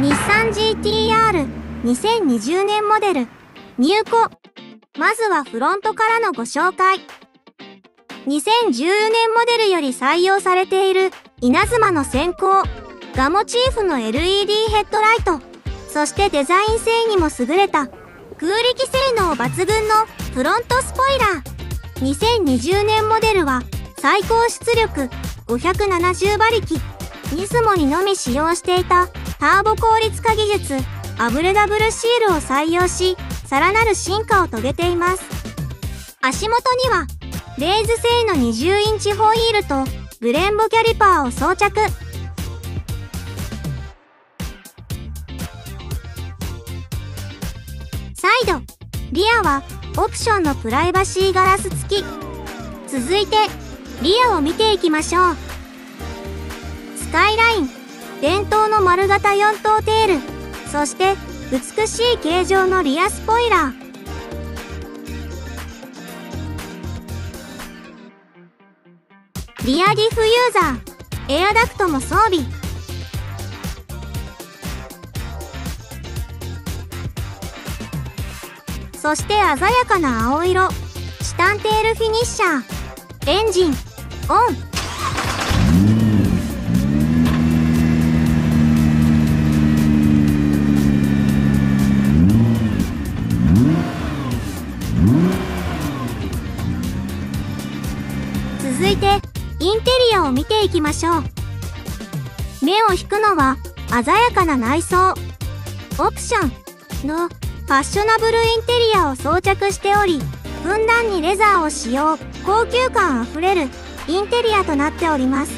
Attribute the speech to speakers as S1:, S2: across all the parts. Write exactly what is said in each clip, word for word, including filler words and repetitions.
S1: 日産 ジーティーアールにせんにじゅうねんモデル入庫。まずはフロントからのご紹介。にせんじゅうよねんモデルより採用されている稲妻の先行ガモチーフの エルイーディー ヘッドライト、そしてデザイン性にも優れた空力性能抜群のフロントスポイラー。にせんにじゅうねんモデルは最高出力ごひゃくななじゅうばりき、ニスモにのみ使用していたターボ効率化技術アブレダブルシールを採用し、さらなる進化を遂げています。足元にはレーズ製のにじゅうインチホイールとブレンボキャリパーを装着。サイド、リアはオプションのプライバシーガラス付き。続いてリアを見ていきましょう。スカイライン、伝統の丸型よんとうテール、そして美しい形状のリアスポイラー。リアディフユーザー、エアダクトも装備。そして鮮やかな青色、チタンテールフィニッシャー。エンジンオン。続いてインテリアを見ていきましょう。目を引くのは鮮やかな内装。オプションのファッショナブルインテリアを装着しており、ふんだんにレザーを使用、高級感あふれるインテリアとなっております。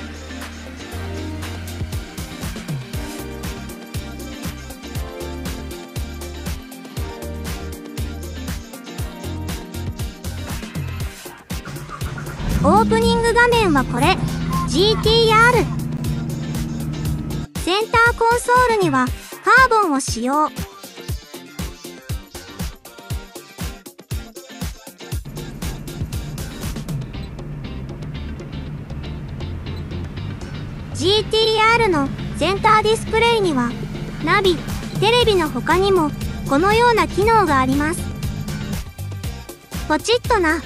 S1: オープニング画面はこれ ジーティーアール。 センターコンソールにはカーボンを使用。ジーティーアール のセンターディスプレイにはナビ、テレビの他にもこのような機能があります。ポチッとな。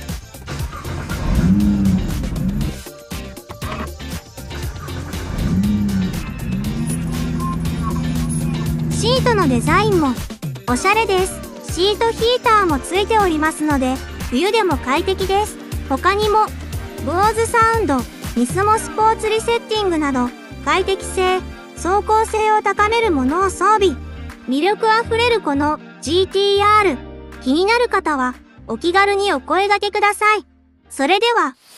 S1: シートのデザインもおしゃれです。シートヒーターもついておりますので冬でも快適です。他にも ボーズ サウンド、ニスモスポーツリセッティングなど快適性、走行性を高めるものを装備。魅力あふれるこの ジーティーアール、気になる方はお気軽にお声掛けください。それでは。